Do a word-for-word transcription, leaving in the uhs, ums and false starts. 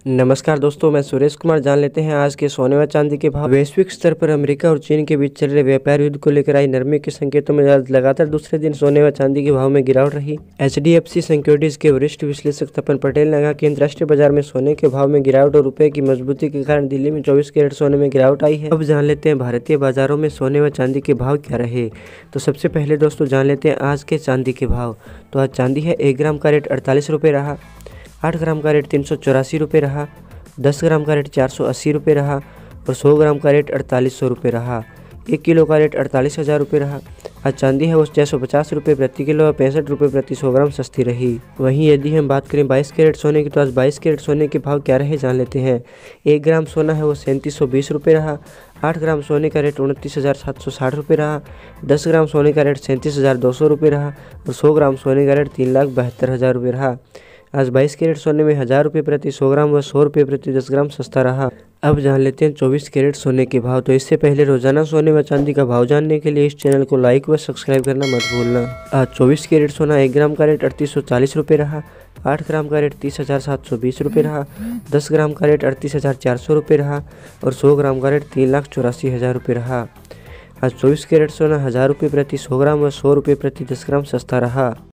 नमस्कार दोस्तों, मैं सुरेश कुमार। जान लेते हैं आज के सोने व चांदी के भाव। वैश्विक स्तर पर अमेरिका और चीन के बीच चल रहे व्यापार युद्ध को लेकर आई नरमी के संकेतों में आज लगातार दूसरे दिन सोने व चांदी के भाव में गिरावट रही। H D F C securities के वरिष्ठ विश्लेषक तपन पटेल ने कहा कि अंतर्राष्ट्रीय बाजार में सोने के भाव में गिरावट और रुपए की मजबूती के कारण दिल्ली में चौबीस कैरेट सोने में गिरावट आई है। अब जान लेते हैं भारतीय बाजारों में सोने व चांदी के भाव क्या रहे। तो सबसे पहले दोस्तों जान लेते हैं आज के चांदी के भाव। तो आज चांदी है एक ग्राम का रेट अड़तालीस रुपये रहा, आठ ग्राम का रेट तीन सौ चौरासी रुपये रहा, दस ग्राम का रेट चार सौ अस्सी रुपये रहा और सौ ग्राम का रेट अड़तालीस सौ रुपये रहा। एक किलो का रेट अड़तालीस हज़ार रुपये रहा। आज चांदी है वो छः सौ पचास रुपये प्रति किलो और पैंसठ रुपये प्रति सौ ग्राम सस्ती रही। वहीं यदि हम बात करें बाईस कैरेट सोने की, तो आज बाईस कैरेट सोने के भाव क्या रहे जान लेते हैं। एक ग्राम सोना है वो सैंतीस सौ बीस रुपये रहा, आठ ग्राम सोने का रेट उनतीस हज़ार सात सौ साठ रुपये रहा, दस ग्राम सोने का रेट सैंतीस हज़ार दो सौ रुपये रहा और सौ ग्राम सोने का रेट तीन लाख बहत्तर हज़ार रुपये रहा। आज बाईस कैरेट सोने में हज़ार रुपये प्रति सौ ग्राम व सौ रुपये प्रति दस ग्राम सस्ता रहा। अब जान लेते हैं चौबीस कैरेट सोने के भाव। तो इससे पहले रोजाना सोने व चांदी का भाव जानने के लिए इस चैनल को लाइक व सब्सक्राइब करना मत भूलना। आज चौबीस कैरेट सोना एक ग्राम का रेट अड़तीस सौ चालीस रुपये रहा, आठ ग्राम का रेट तीस हज़ार सात सौ बीस रुपये रहा, दस ग्राम का रेट अड़तीस हज़ार चार सौ रुपये रहा और सौ ग्राम का रेट तीन लाख चौरासी हज़ार रुपये रहा। आज चौबीस कैरेट सोना हज़ार रुपये प्रति सौ ग्राम व सौ रुपये प्रति दस ग्राम सस्ता रहा।